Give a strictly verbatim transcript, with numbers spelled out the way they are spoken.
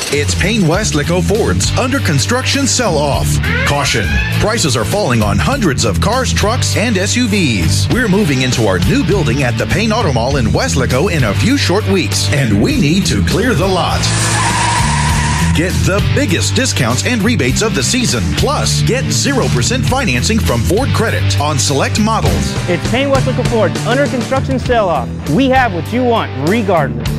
It's Payne Weslaco Ford's under construction sell-off. Caution, prices are falling on hundreds of cars, trucks, and S U Vs. We're moving into our new building at the Payne Auto Mall in Weslaco in a few short weeks, and we need to clear the lot. Get the biggest discounts and rebates of the season. Plus, get zero percent financing from Ford Credit on select models. It's Payne Weslaco Ford's under construction sell-off. We have what you want regardless.